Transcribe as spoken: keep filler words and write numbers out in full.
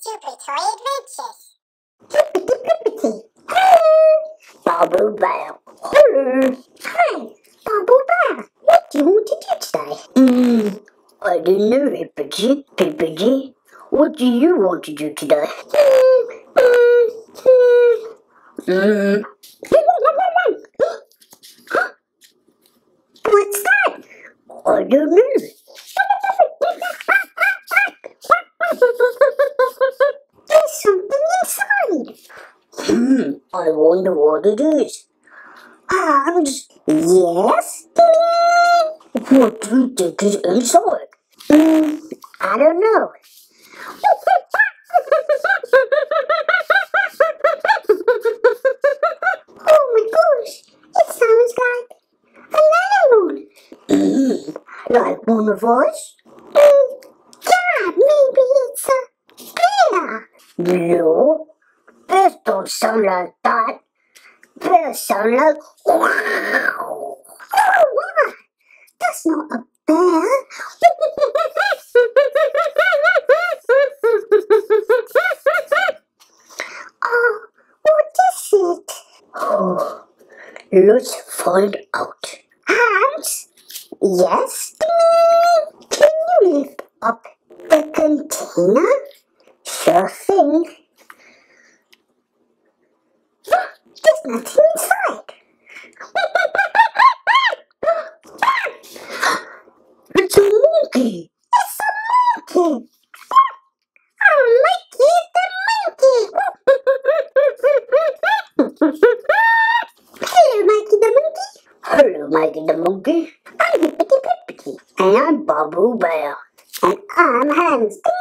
Super Toy Adventures. Hipity Pipity. Babu Bear. Hello. Hi, Babu Bear. What do you want to do today? Hmm, I don't know, Hipity. Pipity. What do you want to do today? Hmm, hmm, Hmm. What's that? I don't know. There's something inside. Hmm, I wonder what it is. Arms. Yes. What do you think is inside? Hmm, I don't know. Oh my gosh, it sounds like an animal. Hmm, like one of us? Mm, yeah, maybe it's a bear. No, bears don't sound like that. Bears sound like wow. Oh, wow, that's not a bear. Oh, what is it? Oh, let's find out. Hands? Yes. Can you lift up the container? Sure thing. There's nothing inside. It's a monkey. It's a monkey. Oh, Mikey the monkey. Hello, Mikey the monkey. Hello, Mikey the monkey. I'm Hipity Pipity. And I'm Babu Bear. And I'm Hans.